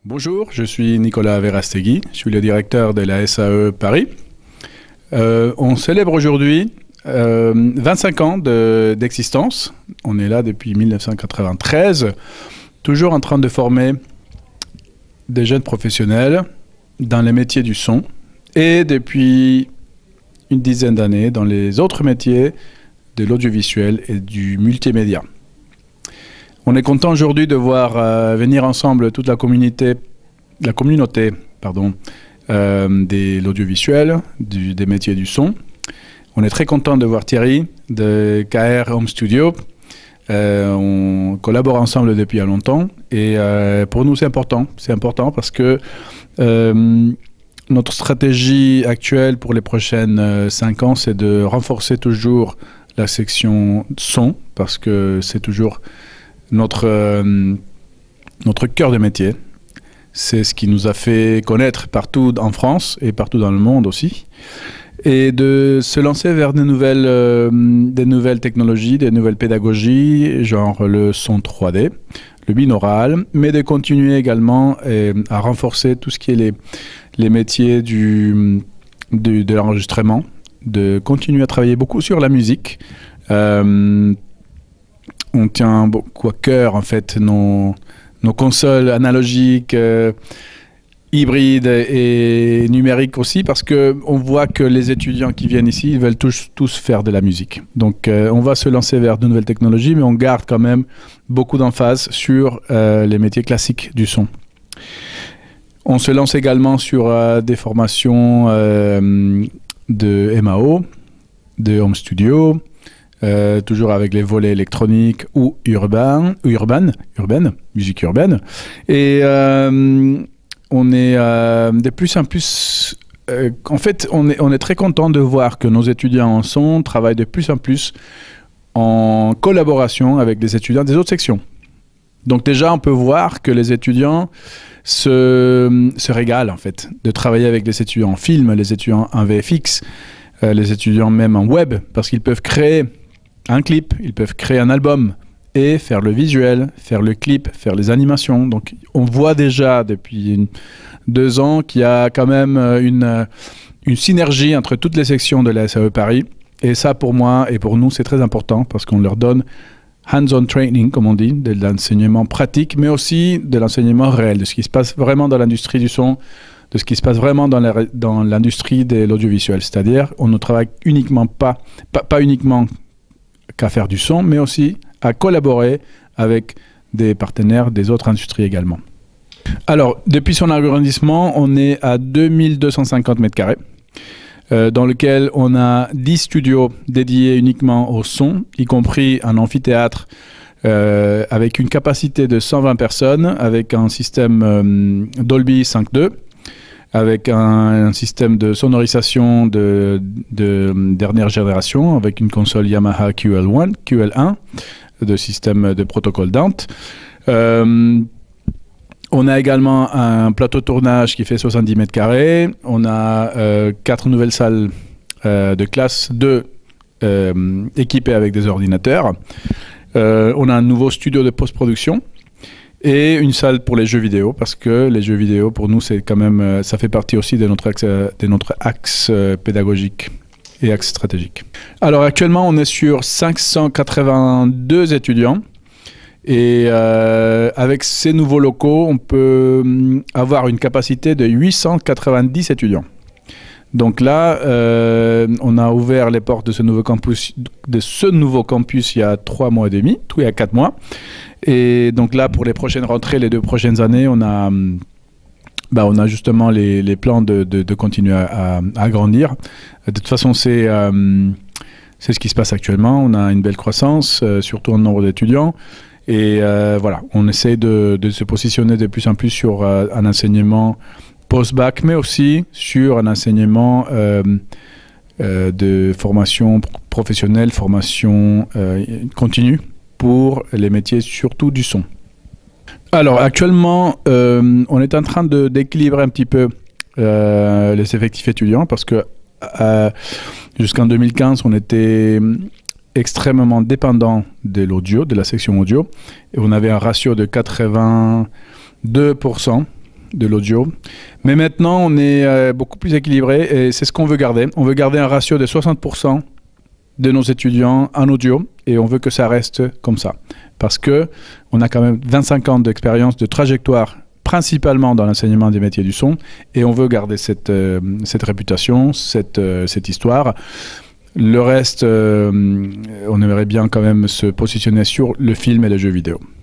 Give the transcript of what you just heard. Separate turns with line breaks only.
Bonjour, je suis Nicolas Verastegui, je suis le directeur de la SAE Paris. On célèbre aujourd'hui 25 ans d'existence. On est là depuis 1993, toujours en train de former des jeunes professionnels dans les métiers du son et depuis une dizaine d'années dans les autres métiers de l'audiovisuel et du multimédia. On est content aujourd'hui de voir venir ensemble toute la communauté de l'audiovisuel, des métiers du son. On est très content de voir Thierry de KR Home Studio. On collabore ensemble depuis longtemps et pour nous c'est important. C'est important parce que notre stratégie actuelle pour les prochaines 5 ans, c'est de renforcer toujours la section son parce que c'est toujours notre cœur de métier. C'est ce qui nous a fait connaître partout en France et partout dans le monde aussi. Et de se lancer vers des nouvelles technologies, des nouvelles pédagogies, genre le son 3D, le binaural, mais de continuer également à renforcer tout ce qui est les métiers de l'enregistrement, de continuer à travailler beaucoup sur la musique. On tient beaucoup à cœur en fait nos consoles analogiques, hybrides et numériques aussi, parce qu'on voit que les étudiants qui viennent ici, ils veulent tous faire de la musique. Donc on va se lancer vers de nouvelles technologies, mais on garde quand même beaucoup d'emphase sur les métiers classiques du son. On se lance également sur des formations de MAO, de Home Studio, toujours avec les volets électroniques ou urbaine, musique urbaine. Et on est de plus en plus... en fait, on est très content de voir que nos étudiants en son travaillent de plus en plus en collaboration avec des étudiants des autres sections. Donc déjà, on peut voir que les étudiants se régalent en fait de travailler avec les étudiants en film, les étudiants en VFX, les étudiants même en web, parce qu'ils peuvent créer un clip, ils peuvent créer un album et faire le visuel, faire le clip, faire les animations. Donc on voit déjà depuis 2 ans qu'il y a quand même une synergie entre toutes les sections de la SAE Paris. Et ça pour moi et pour nous c'est très important parce qu'on leur donne hands-on training, comme on dit, de l'enseignement pratique, mais aussi de l'enseignement réel, de ce qui se passe vraiment dans l'industrie du son, de ce qui se passe vraiment dans l'industrie de l'audiovisuel. C'est-à-dire, on ne travaille uniquement pas uniquement qu'à faire du son, mais aussi à collaborer avec des partenaires des autres industries également. Alors, depuis son agrandissement, on est à 2250 m², dans lequel on a 10 studios dédiés uniquement au son, y compris un amphithéâtre avec une capacité de 120 personnes, avec un système Dolby 5.2, avec un système de sonorisation de dernière génération, avec une console Yamaha QL1, de système de protocole Dant. On a également un plateau de tournage qui fait 70 m². On a 4 nouvelles salles de classe 2 équipées avec des ordinateurs. On a un nouveau studio de post-production et une salle pour les jeux vidéo, parce que les jeux vidéo, pour nous, c'est quand même, ça fait partie aussi de notre axe pédagogique et axe stratégique. Alors actuellement, on est sur 582 étudiants. Et avec ces nouveaux locaux, on peut avoir une capacité de 890 étudiants. Donc là, on a ouvert les portes de ce nouveau campus il y a 3 mois et demi, il y a 4 mois. Et donc là, pour les prochaines rentrées, les 2 prochaines années, on a justement les plans de continuer à grandir. De toute façon, c'est ce qui se passe actuellement. On a une belle croissance, surtout en nombre d'étudiants. Et voilà, on essaie de se positionner de plus en plus sur un enseignement post-bac, mais aussi sur un enseignement de formation professionnelle, formation continue pour les métiers surtout du son. Alors actuellement, on est en train d'équilibrer un petit peu les effectifs étudiants parce que jusqu'en 2015, on était extrêmement dépendant de l'audio, de la section audio. Et on avait un ratio de 82% de l'audio. Mais maintenant, on est beaucoup plus équilibré et c'est ce qu'on veut garder. On veut garder un ratio de 60% de nos étudiants en audio et on veut que ça reste comme ça. Parce qu'on a quand même 25 ans d'expérience, de trajectoire, principalement dans l'enseignement des métiers du son, et on veut garder cette réputation, cette histoire. Le reste, on aimerait bien quand même se positionner sur le film et les jeux vidéo.